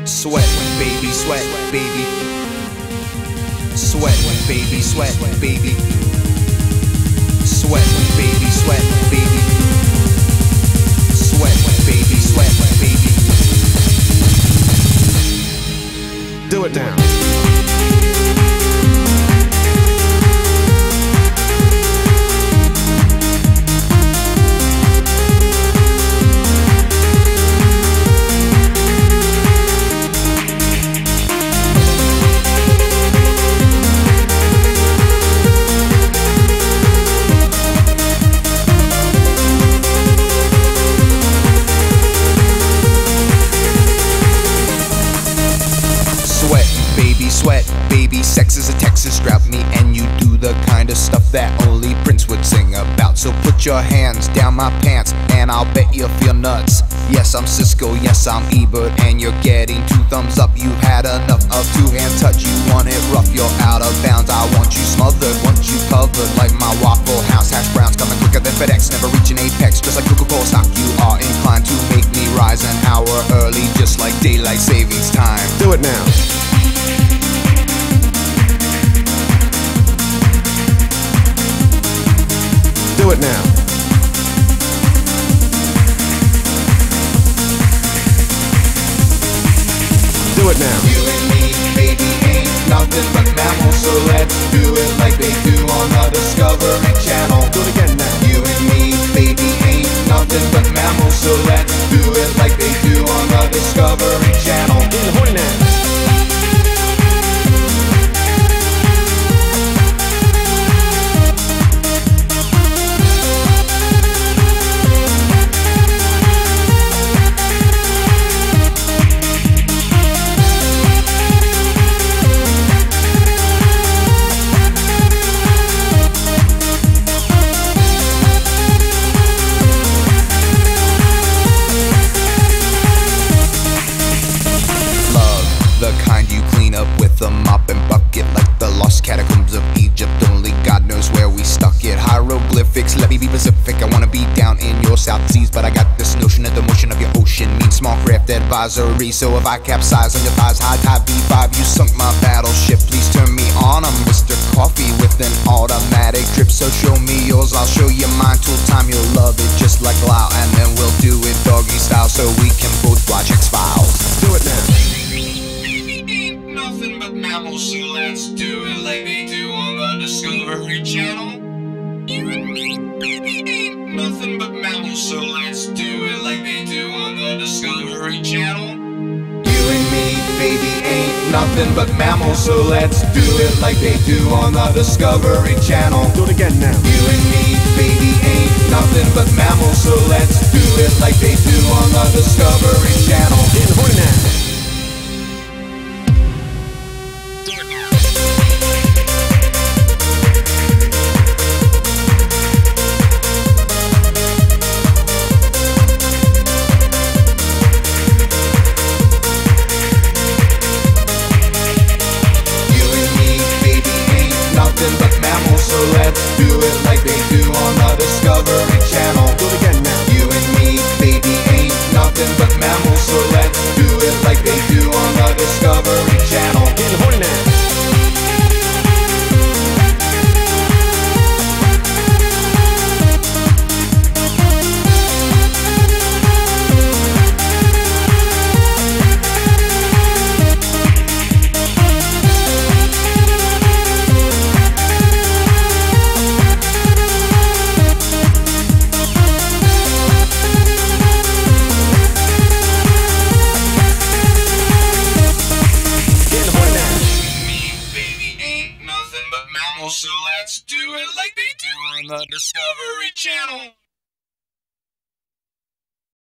Sweat, baby, sweat, baby. Sweat, baby, sweat, baby. Sweat, baby, sweat, baby. Sweat, baby, sweat, baby. Do it now. Sweat, baby, sex is a Texas drought. Me and you do the kind of stuff that only Prince would sing about. So put your hands down my pants and I'll bet you'll feel nuts. Yes, I'm Siskel, yes, I'm Ebert, and you're getting 2 thumbs up. You've had enough of 2-hand touch. You want it rough, you're out of bounds. I want you smothered, want you covered like my Waffle House. Hashbrowns coming quicker than FedEx, never reaching apex. Just like Coca-Cola stock, you are inclined to make me rise an hour early, just like daylight savings time. Do it now. Do it now. Do it now. You and me, baby, ain't nothing but mammals, so let's do it like they do on the Discovery Channel. Do it again now. You and me, baby, ain't nothing but mammals, so let's do it like they do on the Discovery Channel. Getting horny now. The kind you clean up with a mop and bucket, like the lost catacombs of Egypt. Only God knows where we stuck it. Hieroglyphics, let me be specific. I wanna be down in your South Seas, but I got this notion that the motion of your ocean means small craft advisory. So if I capsize on your thighs, high tide B5, you sunk my battleship. Please turn me on. I'm Mr. Coffee with an automatic drip. So show me yours, I'll show you mine. Tool time, you'll love it just like Lau, and then we'll do it doggy style so we can both watch X-Files. Do it now. Nothing but mammals, so let's do it like they do on the Discovery Channel. You and me, baby, ain't nothing but mammals, so let's do it like they do on the Discovery Channel. You and me, baby, ain't nothing but mammals, so let's do it like they do on the Discovery Channel. Do it again now. You and me, baby, ain't nothing but mammals, so let's do it like they do on the Discovery Channel. Getting horny now. But mammals, so let's do it like they do on the Discovery Channel. Do it again now. You and me, baby, ain't nothing but mammals, so let's do it like they do on the Discovery Channel. Getting horny now. So let's do it like they do on the Discovery Channel.